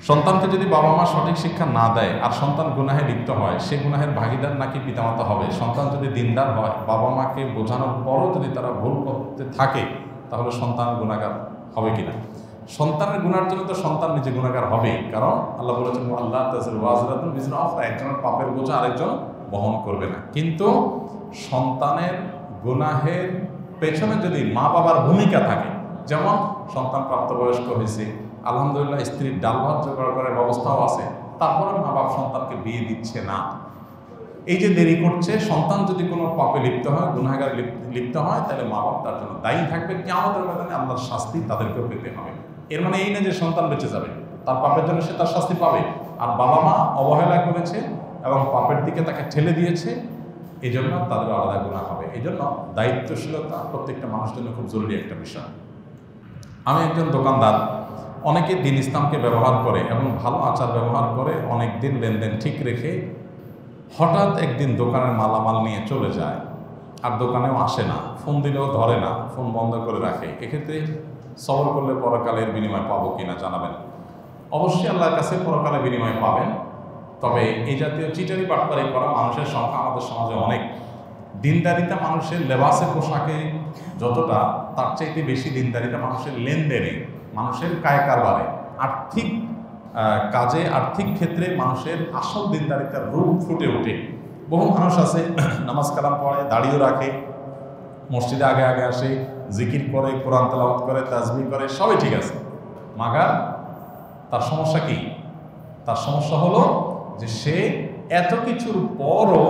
সন্তানকে যদি বাবা মা সঠিক শিক্ষা না দেয় আর সন্তান গুনাহে লিপ্ত হয়, সে গুনাহের ভাগিদার নাকি পিতামাতা হবে? সন্তান যদি দিনদার হয়, বাবা মাকে বোঝানোর পরও যদি তারা ভুল করতে থাকে, তাহলে সন্তান গুনাহগার হবে কিনা? সন্তানের গুনার জন্য তো সন্তান নিজে গুনাহগার হবে, কারণ আল্লাহ বলেছেন আল্লাহ তাযিরু ওয়াজিরাতুন বিজরা উখরা, একজনের পাপের বোঝা আরেকজন বহন করবে না। কিন্তু সন্তানের গুনাহের পেছনে যদি মা বাবার ভূমিকা থাকে, যেমন সন্তান প্রাপ্তবয়স্ক হয়েছে, আলহামদুলিল্লাহ স্ত্রীর ডাল ভাত জোগাড় করার ব্যবস্থাও আছে, তারপরে মা বাপ সন্তানকে বিয়ে দিচ্ছে না, এই যে দেরি করছে, সন্তান যদি কোনো পাপে লিপ্ত হয়, গুনাহগারে লিপ্ত হয়, তাহলে মা বাপ তার জন্য দায়ী থাকবে। কিয়ামতের ময়দানে আল্লাহর শাস্তি তাদেরকেও পেতে হবে। এর মানে এই না যে সন্তান বেঁচে যাবে, তার পাপের জন্য সে তার শাস্তি পাবে। আর বাবা মা অবহেলা করেছে এবং পাপের দিকে তাকে ঠেলে দিয়েছে, এই জন্য তাদের আলাদা গুনাহ হবে। এই জন্য দায়িত্বশীলতা প্রত্যেকটা মানুষের জন্য খুব জরুরি একটা বিষয়। আমি একজন দোকানদার, অনেকে দিন ইসলামকে ব্যবহার করে এবং ভালো আচার ব্যবহার করে, অনেক দিন লেনদেন ঠিক রেখে হঠাৎ একদিন দোকানের মালামাল নিয়ে চলে যায়, আর দোকানেও আসে না, ফোন দিলেও ধরে না, ফোন বন্ধ করে রাখে। এক্ষেত্রে সবর করলে পরকালের বিনিময় পাবো কিনা জানাবেন। অবশ্যই আল্লাহর কাছে পরকালে বিনিময় পাবেন, তবে এই জাতীয় চিটারি বাটপারি করা মানুষের সংখ্যা আমাদের সমাজে অনেক। দিনদারিতা মানুষের লেবাসে পোশাকে যতটা, তার চাইতে বেশি দিনদারিতা মানুষের লেনদেনে, মানুষের কায় কারবারে, আর্থিক কাজে, আর্থিক ক্ষেত্রে মানুষের আসল দিনদারিতার রূপ ফুটে ওঠে। বহু মানুষ আছে নামাজ কালাম পড়ে, দাড়িও রাখে, মসজিদে আগে আগে আসে, জিকির করে, কোরআন তেলাওয়াত করে, তাজবিহ করে, সবই ঠিক আছে, মাগার তার সমস্যা কি? তার সমস্যা হলো যে সে এত কিছুর পরও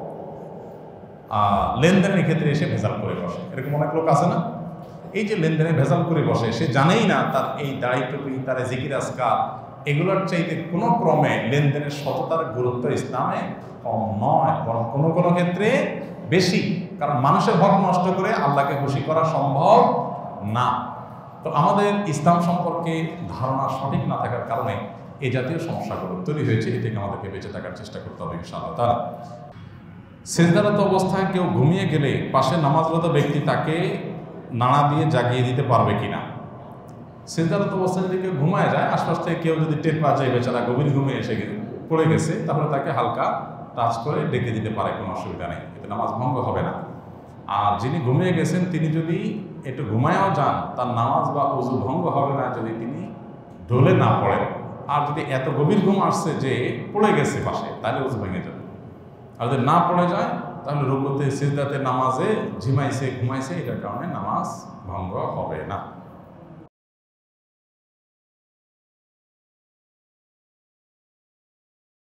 লেনদেনের ক্ষেত্রে এসে ভেজাল করে বসে। এরকম অনেক লোক আছে না? এই যে লেনদেনে ভেজাল করে বসে, সে জানেই না তার এই দাড়ি টুপি, তার জিকির আজকার, এগুলোর চাইতে কোনো ক্রমে লেনদেনের সততার গুরুত্ব ইসলামে কম নয়, বরং কোনো কোনো ক্ষেত্রে বেশি। কারণ মানুষের হক নষ্ট করে আল্লাহকে খুশি করা সম্ভব না। তো আমাদের ইসলাম সম্পর্কে ধারণা সঠিক না থাকার কারণে এই জাতীয় সমস্যাগুলো তৈরি হয়েছে। এ থেকে আমাদেরকে বেঁচে থাকার চেষ্টা করতে হবে ইনশাআল্লাহ তাআলা। সিজদারত অবস্থায় কেউ ঘুমিয়ে গেলে পাশে নামাজরত ব্যক্তি তাকে নাড়া দিয়ে জাগিয়ে দিতে পারবে কিনা? সিজদারত অবস্থায় যদি কেউ ঘুমায় যায়, আশপাশ থেকে কেউ যদি টের পা যায় বেচারা গভীর ঘুমে এসে পড়ে গেছে, তাহলে তাকে হালকা টাচ করে ডেকে দিতে পারে, কোনো অসুবিধা নেই, এতে নামাজ ভঙ্গ হবে না। আর যিনি ঘুমিয়ে গেছেন তিনি যদি একটু ঘুমায়ও যান, তার নামাজ বা ওযু ভঙ্গ হবে না যদি তিনি ঢলে না পড়েন। আর যদি এত গভীর ঘুম আসছে যে পড়ে গেছে পাশে, তাহলে ওযু ভেঙে যাবে। আর যদি না পড়ে যায়, তাহলে রুকুতে, সিজদাতে, নামাজে ঝিমাইছে, ঘুমাইছে, এটার কারণে নামাজ ভঙ্গ হবে না।